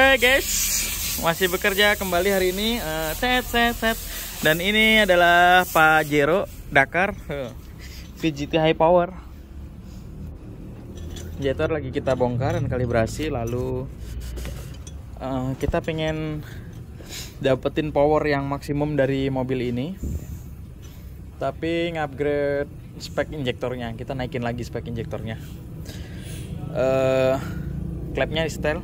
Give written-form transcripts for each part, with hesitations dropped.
Oke guys, masih bekerja kembali hari ini. Dan ini adalah Pajero Dakar VGT High Power. Injektor lagi kita bongkar dan kalibrasi. Lalu kita pengen dapetin power yang maksimum dari mobil ini, tapi ngupgrade spek injektornya. Kita naikin lagi spek injektornya. Klepnya setel,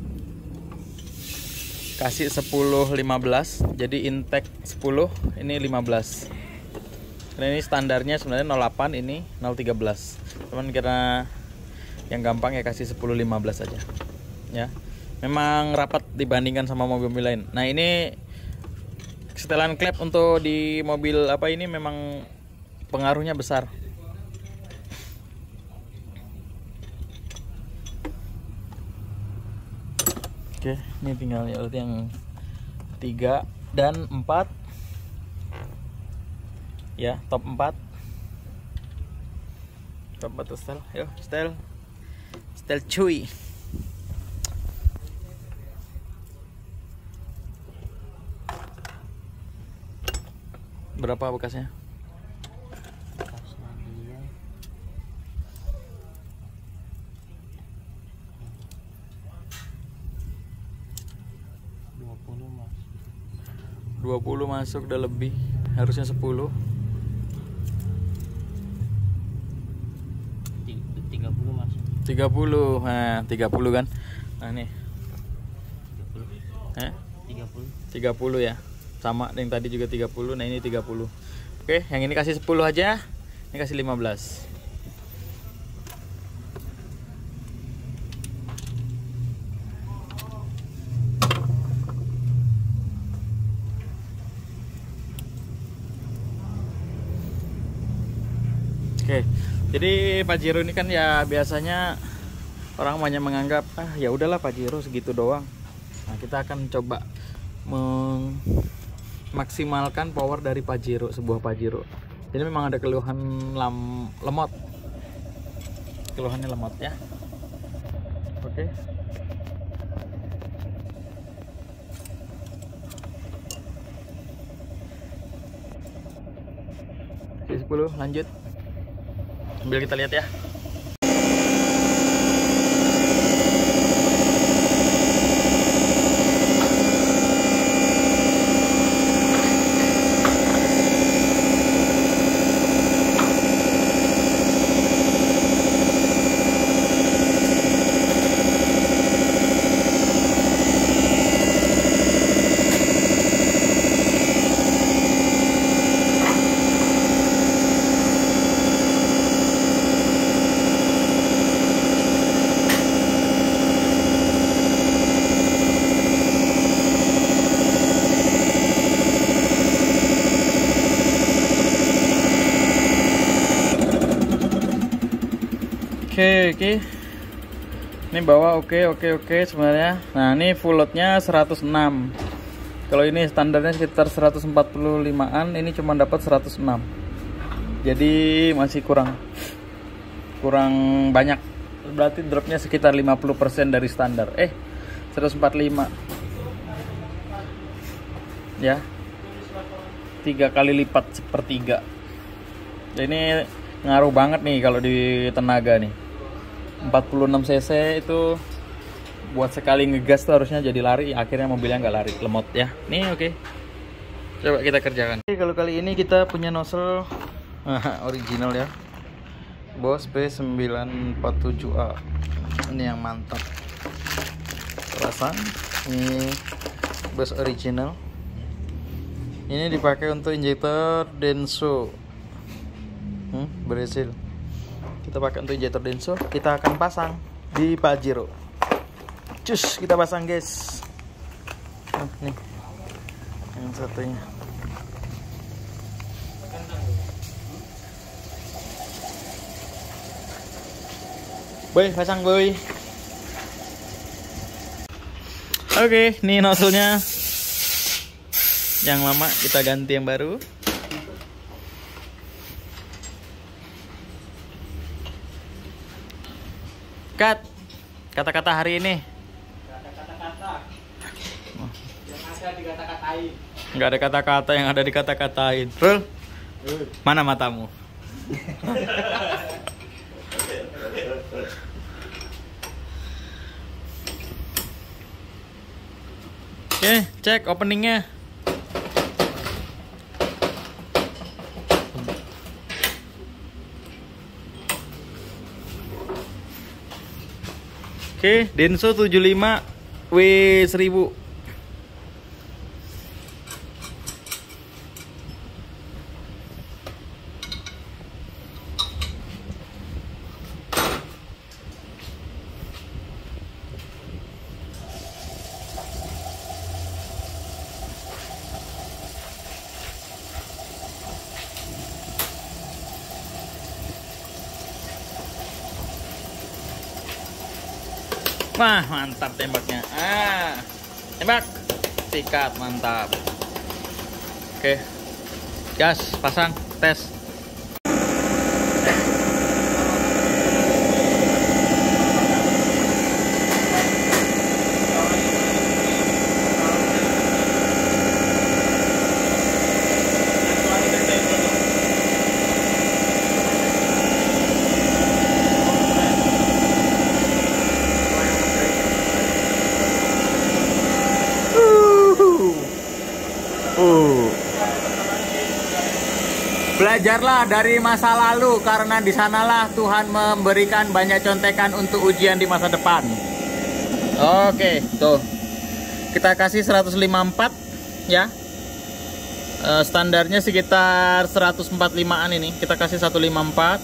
kasih 10-15, jadi intake 10, ini 15. Dan ini standarnya sebenarnya 08, ini 013. Cuman karena yang gampang ya kasih 10-15 aja. Ya. Memang rapat dibandingkan sama mobil lain. Nah, ini setelan klep untuk di mobil apa ini memang pengaruhnya besar. Oke, ini tinggal yang 3 dan 4. Ya, top 4. Top 4 setel. Yuk, setel. Setel cuy. Berapa bekasnya? 20 masuk, udah lebih, harusnya 10. 30 masuk. 30. Nah, 30 kan. Nah, nih. 30 ya. Sama yang tadi juga 30. Nah, ini 30. Oke, yang ini kasih 10 aja. Ini kasih 15. Oke, jadi Pajero ini kan ya biasanya orang banyak menganggap ya udahlah Pajero segitu doang. Nah, kita akan coba memaksimalkan power dari Pajero, sebuah Pajero. Jadi memang ada keluhan lemot, keluhannya lemot ya. Oke. Oke, 10 lanjut. Sambil kita lihat ya. Oke. Ini bawah oke sebenarnya. Nah, ini full loadnya 106. Kalau ini standarnya sekitar 145-an, ini cuma dapat 106. Jadi masih kurang banyak. Berarti dropnya sekitar 50% dari standar. 145. Ya. 3 kali lipat sepertiga. Ini ngaruh banget nih kalau di tenaga nih. 46 cc itu buat sekali ngegas tuh harusnya jadi lari, akhirnya mobilnya nggak lari, lemot ya. Nih oke. Coba kita kerjakan. Oke, kalau kali ini kita punya nozzle original ya, Bosch B947A. Ini yang mantap. Pasang. Ini Bosch original. Ini dipakai untuk injektor Denso. Brazil. Kita pakai untuk injektor Denso, kita akan pasang di Pajero. Cus, kita pasang guys. Nih, yang satunya. Boy, pasang boy. Oke, nih nozzle-nya yang lama, kita ganti yang baru. Cut. Kata-kata hari ini. Kata-kata. Nggak ada kata-kata yang ada dikata-katain. Rul, mana matamu? Oke, cek openingnya. Oke, Denso 75 W1000. Wah, mantap tembaknya. Tembak. Sikat, mantap. Oke. Gas, pasang, tes. Belajarlah dari masa lalu, karena di sanalah Tuhan memberikan banyak contekan untuk ujian di masa depan. Oke, tuh. Kita kasih 154 ya. Standarnya sekitar 145-an ini. Kita kasih 154.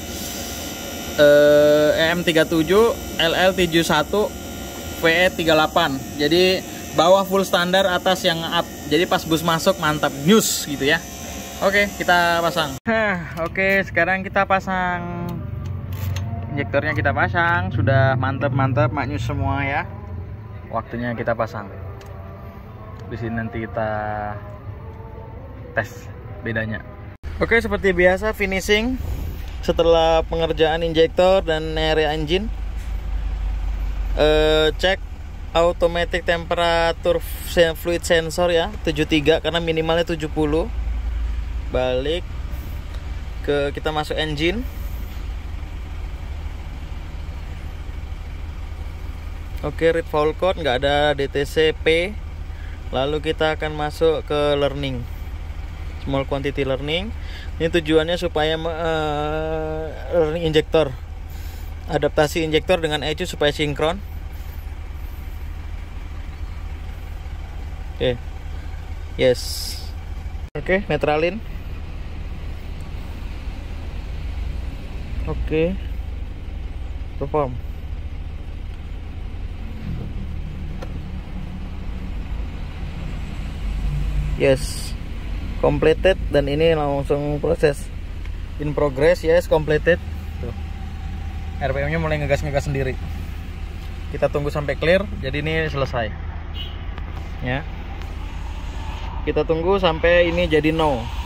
EM37, LL71, VE38. Jadi bawah full standar, atas yang up. Jadi pas bus masuk mantap news gitu ya. Oke, kita pasang. Oke, sekarang kita pasang injektornya, kita pasang. Sudah mantap-mantap, maknyus semua ya. Waktunya kita pasang. Di sini nanti kita tes bedanya. Oke, seperti biasa finishing setelah pengerjaan injektor dan area engine. Cek automatic temperature fluid sensor ya, 73 karena minimalnya 70. Balik ke, kita masuk engine. Oke, read foul code, nggak ada DTC P. Lalu kita akan masuk ke learning, small quantity learning. Ini tujuannya supaya learning injektor, adaptasi injektor dengan ECU supaya sinkron. Oke, yes. Oke, netralin. Oke, perform. Yes, completed, dan ini langsung proses in progress. Yes, completed. Tuh. RPM-nya mulai ngegas-ngegas sendiri. Kita tunggu sampai clear. Jadi ini selesai. Ya. Kita tunggu sampai ini jadi no.